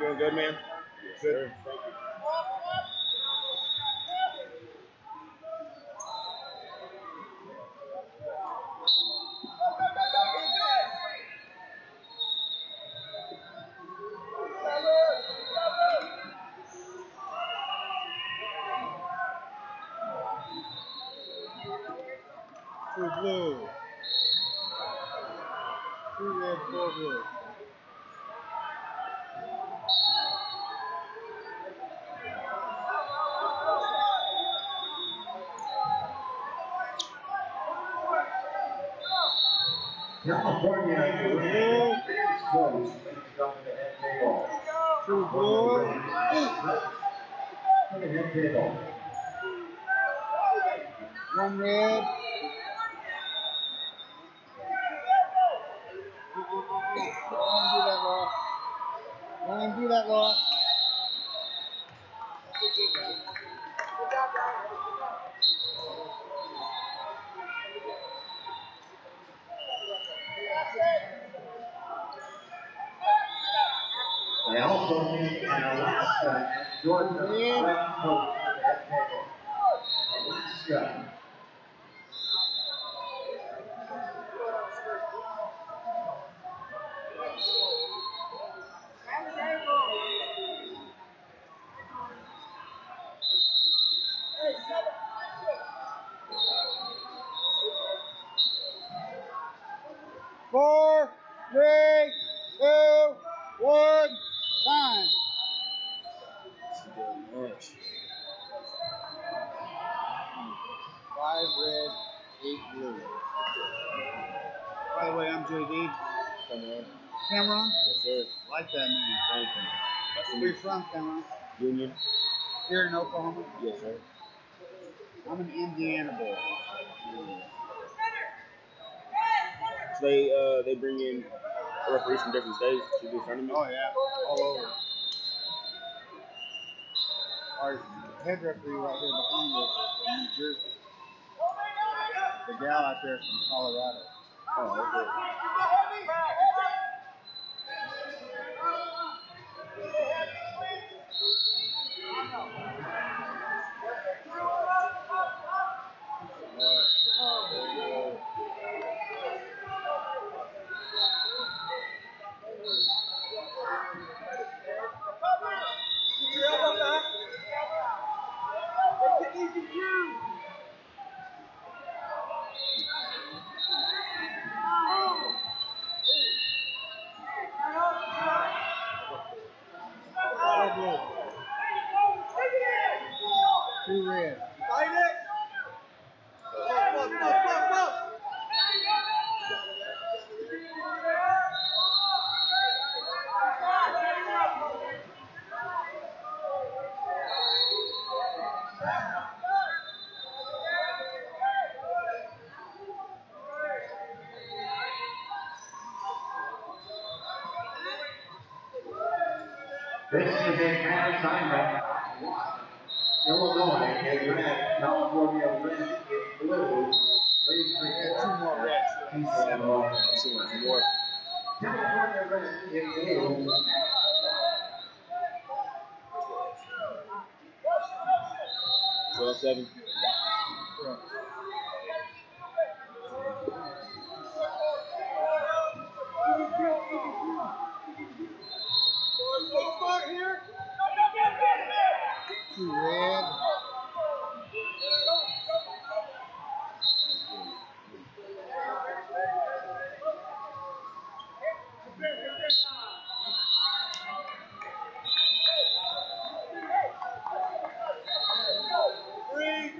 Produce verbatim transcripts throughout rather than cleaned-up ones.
Doing good, man? Yes, sir. Thank you. Two blue. Two red, four blue. California, Two blue. Two blue. One red. Don't do that, Law. Don't do that, Law. They also meet in Alaska and Georgia. Alaska. Four, three, two, one, time. Much. Five red, eight blue. By the way, I'm J D. Come on. Cameron? Yes, sir. Like that name. Thank you. That's Where you from, Cameron? Union. Here in Oklahoma? Yes, sir. I'm an Indiana boy. So they uh they bring in referees from different states to do tournament. Oh, yeah. All over. Our head referee right here behind us is from New Jersey. The gal out there is from Colorado. Oh, okay. Get your elbow back. Make it easy, Drew. Four blue. Two red. Fight it. Up, up, up, up, up. This is a man assignment. Illinois is red, California red is blue. Three, three, Two more reds. seven. Two more. California red is blue. twelve seven. Start here. Two red. Three.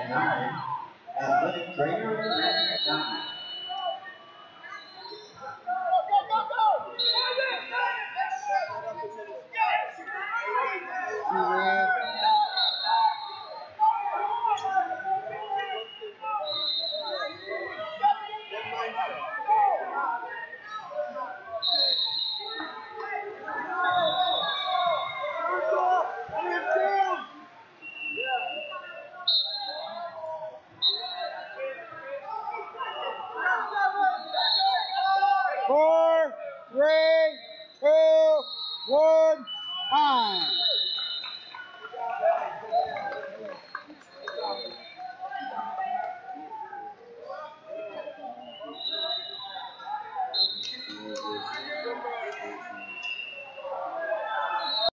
at nine. Athletic trainer at nine. Four, three, two, one, time.